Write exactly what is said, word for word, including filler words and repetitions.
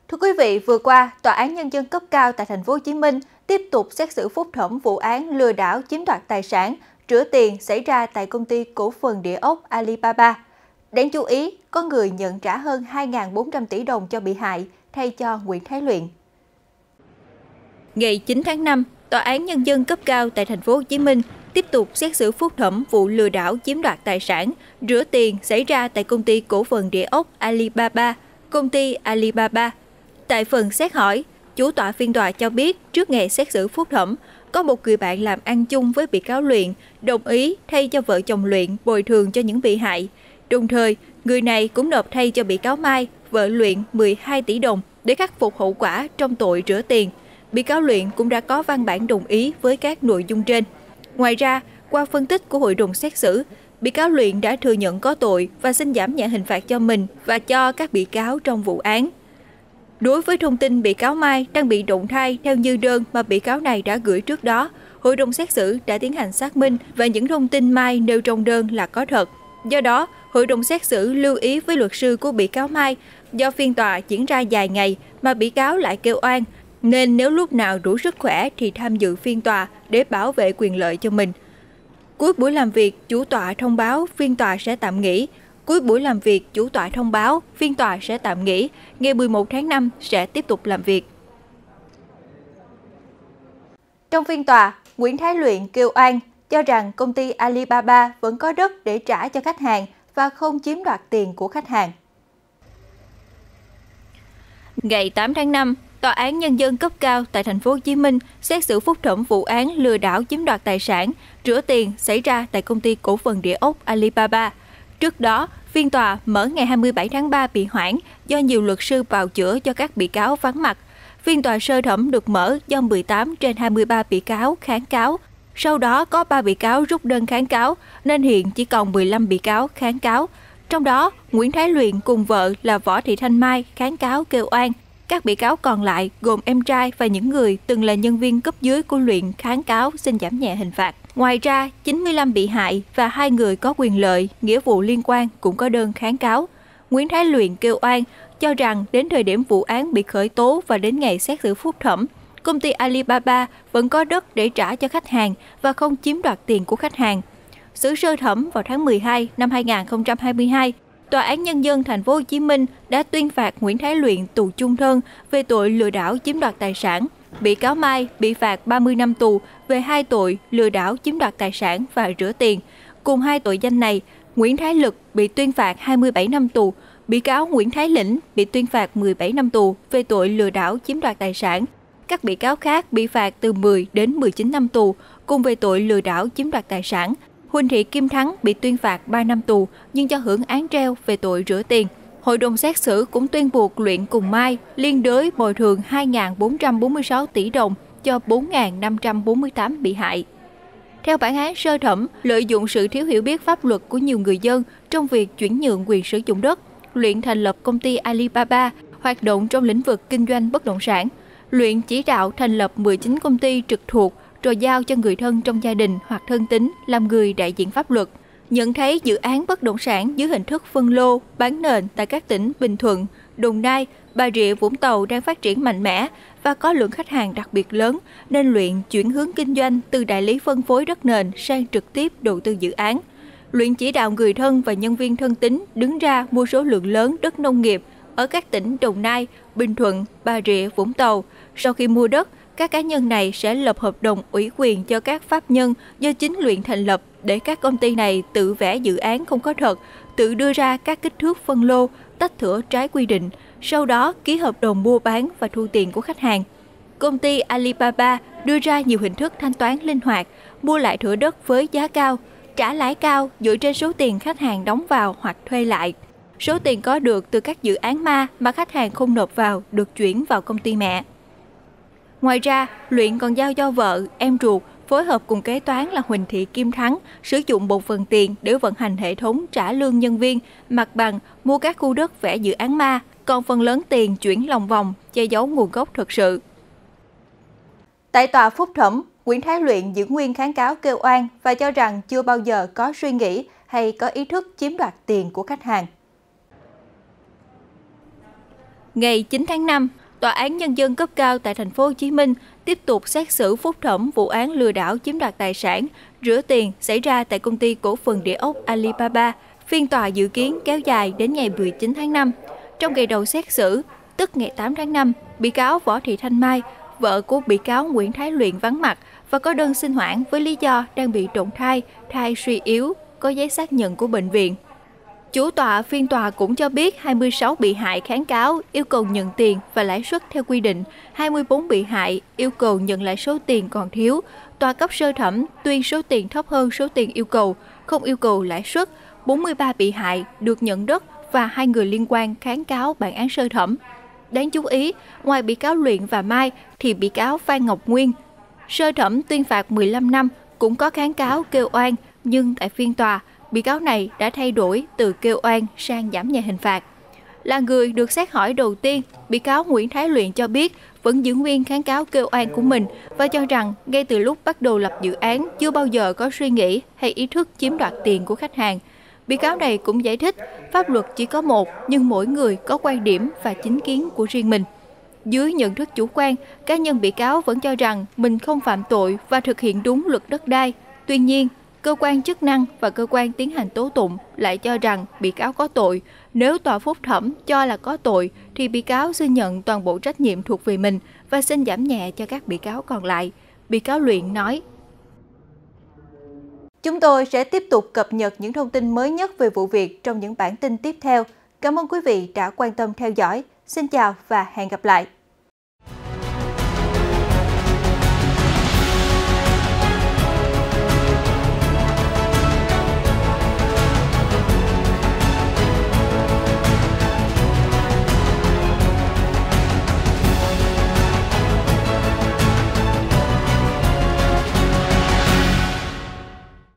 Thưa quý vị, vừa qua, Tòa án Nhân dân cấp cao tại thành phố Hồ Chí Minh tiếp tục xét xử phúc thẩm vụ án lừa đảo chiếm đoạt tài sản, rửa tiền xảy ra tại công ty cổ phần địa ốc Alibaba. Đáng chú ý, có người nhận trả hơn hai nghìn bốn trăm tỷ đồng cho bị hại thay cho Nguyễn Thái Luyện. Ngày chín tháng năm, Tòa án Nhân dân cấp cao tại thành phố Hồ Chí Minh tiếp tục xét xử phúc thẩm vụ lừa đảo chiếm đoạt tài sản, rửa tiền xảy ra tại công ty cổ phần địa ốc Alibaba, công ty Alibaba. Tại phần xét hỏi, chủ tọa phiên tòa cho biết trước ngày xét xử phúc thẩm, có một người bạn làm ăn chung với bị cáo Luyện đồng ý thay cho vợ chồng Luyện bồi thường cho những bị hại. Đồng thời, người này cũng nộp thay cho bị cáo Mai, vợ Luyện mười hai tỷ đồng để khắc phục hậu quả trong tội rửa tiền. Bị cáo Luyện cũng đã có văn bản đồng ý với các nội dung trên. Ngoài ra, qua phân tích của hội đồng xét xử, bị cáo Luyện đã thừa nhận có tội và xin giảm nhẹ hình phạt cho mình và cho các bị cáo trong vụ án. Đối với thông tin bị cáo Mai đang bị động thai theo như đơn mà bị cáo này đã gửi trước đó, hội đồng xét xử đã tiến hành xác minh và những thông tin Mai nêu trong đơn là có thật. Do đó, hội đồng xét xử lưu ý với luật sư của bị cáo Mai, do phiên tòa diễn ra dài ngày mà bị cáo lại kêu oan, nên nếu lúc nào đủ sức khỏe thì tham dự phiên tòa để bảo vệ quyền lợi cho mình. Cuối buổi làm việc, chủ tọa thông báo phiên tòa sẽ tạm nghỉ. Cuối buổi làm việc, chủ tọa thông báo phiên tòa sẽ tạm nghỉ, ngày mười một tháng năm sẽ tiếp tục làm việc. Trong phiên tòa, Nguyễn Thái Luyện kêu oan, cho rằng công ty Alibaba vẫn có đất để trả cho khách hàng và không chiếm đoạt tiền của khách hàng. Ngày tám tháng năm, Tòa án Nhân dân cấp cao tại thành phố Hồ Chí Minh xét xử phúc thẩm vụ án lừa đảo chiếm đoạt tài sản, rửa tiền xảy ra tại công ty cổ phần địa ốc Alibaba. Trước đó, phiên tòa mở ngày hai mươi bảy tháng ba bị hoãn do nhiều luật sư bào chữa cho các bị cáo vắng mặt. Phiên tòa sơ thẩm được mở do mười tám trên hai mươi ba bị cáo kháng cáo. Sau đó có ba bị cáo rút đơn kháng cáo, nên hiện chỉ còn mười lăm bị cáo kháng cáo. Trong đó, Nguyễn Thái Luyện cùng vợ là Võ Thị Thanh Mai kháng cáo kêu oan. Các bị cáo còn lại gồm em trai và những người từng là nhân viên cấp dưới của Luyện kháng cáo xin giảm nhẹ hình phạt. Ngoài ra, chín mươi lăm bị hại và hai người có quyền lợi, nghĩa vụ liên quan cũng có đơn kháng cáo. Nguyễn Thái Luyện kêu oan, cho rằng đến thời điểm vụ án bị khởi tố và đến ngày xét xử phúc thẩm, công ty Alibaba vẫn có đất để trả cho khách hàng và không chiếm đoạt tiền của khách hàng. Xử sơ thẩm vào tháng mười hai năm hai nghìn không trăm hai mươi hai, Tòa án Nhân dân thành phố Hồ Chí Minh đã tuyên phạt Nguyễn Thái Luyện tù chung thân về tội lừa đảo chiếm đoạt tài sản. Bị cáo Mai bị phạt ba mươi năm tù về hai tội lừa đảo chiếm đoạt tài sản và rửa tiền. Cùng hai tội danh này, Nguyễn Thái Lực bị tuyên phạt hai mươi bảy năm tù, bị cáo Nguyễn Thái Lĩnh bị tuyên phạt mười bảy năm tù về tội lừa đảo chiếm đoạt tài sản. Các bị cáo khác bị phạt từ mười đến mười chín năm tù cùng về tội lừa đảo chiếm đoạt tài sản. Huỳnh Thị Kim Thắng bị tuyên phạt ba năm tù nhưng cho hưởng án treo về tội rửa tiền. Hội đồng xét xử cũng tuyên buộc Luyện cùng Mai liên đới bồi thường hai nghìn bốn trăm bốn mươi sáu tỷ đồng cho bốn nghìn năm trăm bốn mươi tám bị hại. Theo bản án sơ thẩm, lợi dụng sự thiếu hiểu biết pháp luật của nhiều người dân trong việc chuyển nhượng quyền sử dụng đất, Luyện thành lập công ty Alibaba, hoạt động trong lĩnh vực kinh doanh bất động sản. Luyện chỉ đạo thành lập mười chín công ty trực thuộc, rồi giao cho người thân trong gia đình hoặc thân tín làm người đại diện pháp luật. Nhận thấy dự án bất động sản dưới hình thức phân lô, bán nền tại các tỉnh Bình Thuận, Đồng Nai, Bà Rịa, Vũng Tàu đang phát triển mạnh mẽ và có lượng khách hàng đặc biệt lớn, nên Luyện chuyển hướng kinh doanh từ đại lý phân phối đất nền sang trực tiếp đầu tư dự án. Luyện chỉ đạo người thân và nhân viên thân tín đứng ra mua số lượng lớn đất nông nghiệp ở các tỉnh Đồng Nai, Bình Thuận, Bà Rịa, Vũng Tàu. Sau khi mua đất, các cá nhân này sẽ lập hợp đồng ủy quyền cho các pháp nhân do chính Luyện thành lập để các công ty này tự vẽ dự án không có thật, tự đưa ra các kích thước phân lô, tách thửa trái quy định, sau đó ký hợp đồng mua bán và thu tiền của khách hàng. Công ty Alibaba đưa ra nhiều hình thức thanh toán linh hoạt, mua lại thửa đất với giá cao, trả lãi cao dựa trên số tiền khách hàng đóng vào hoặc thuê lại. Số tiền có được từ các dự án ma mà khách hàng không nộp vào được chuyển vào công ty mẹ. Ngoài ra, Luyện còn giao cho vợ, em ruột phối hợp cùng kế toán là Huỳnh Thị Kim Thắng sử dụng một phần tiền để vận hành hệ thống trả lương nhân viên, mặt bằng, mua các khu đất vẽ dự án ma, còn phần lớn tiền chuyển lòng vòng, che giấu nguồn gốc thực sự. Tại tòa phúc thẩm, Nguyễn Thái Luyện giữ nguyên kháng cáo kêu oan và cho rằng chưa bao giờ có suy nghĩ hay có ý thức chiếm đoạt tiền của khách hàng. Ngày chín tháng năm, Tòa án Nhân dân cấp cao tại thành phố Hồ Chí Minh tiếp tục xét xử phúc thẩm vụ án lừa đảo chiếm đoạt tài sản, rửa tiền xảy ra tại công ty cổ phần địa ốc Alibaba. Phiên tòa dự kiến kéo dài đến ngày mười chín tháng năm. Trong ngày đầu xét xử, tức ngày tám tháng năm, bị cáo Võ Thị Thanh Mai, vợ của bị cáo Nguyễn Thái Luyện vắng mặt và có đơn xin hoãn với lý do đang bị trộn thai, thai suy yếu, có giấy xác nhận của bệnh viện. Chủ tọa phiên tòa cũng cho biết hai mươi sáu bị hại kháng cáo yêu cầu nhận tiền và lãi suất theo quy định, hai mươi tư bị hại yêu cầu nhận lại số tiền còn thiếu. Tòa cấp sơ thẩm tuyên số tiền thấp hơn số tiền yêu cầu, không yêu cầu lãi suất. bốn mươi ba bị hại được nhận đất và hai người liên quan kháng cáo bản án sơ thẩm. Đáng chú ý, ngoài bị cáo Luyện và Mai thì bị cáo Phan Ngọc Nguyên, sơ thẩm tuyên phạt mười lăm năm, cũng có kháng cáo kêu oan, nhưng tại phiên tòa, bị cáo này đã thay đổi từ kêu oan sang giảm nhẹ hình phạt. Là người được xét hỏi đầu tiên, bị cáo Nguyễn Thái Luyện cho biết vẫn giữ nguyên kháng cáo kêu oan của mình và cho rằng ngay từ lúc bắt đầu lập dự án chưa bao giờ có suy nghĩ hay ý thức chiếm đoạt tiền của khách hàng. Bị cáo này cũng giải thích pháp luật chỉ có một nhưng mỗi người có quan điểm và chính kiến của riêng mình. Dưới nhận thức chủ quan, cá nhân bị cáo vẫn cho rằng mình không phạm tội và thực hiện đúng luật đất đai. Tuy nhiên, cơ quan chức năng và cơ quan tiến hành tố tụng lại cho rằng bị cáo có tội. Nếu tòa phúc thẩm cho là có tội, thì bị cáo xin nhận toàn bộ trách nhiệm thuộc về mình và xin giảm nhẹ cho các bị cáo còn lại. Bị cáo Luyện nói: Chúng tôi sẽ tiếp tục cập nhật những thông tin mới nhất về vụ việc trong những bản tin tiếp theo. Cảm ơn quý vị đã quan tâm theo dõi. Xin chào và hẹn gặp lại!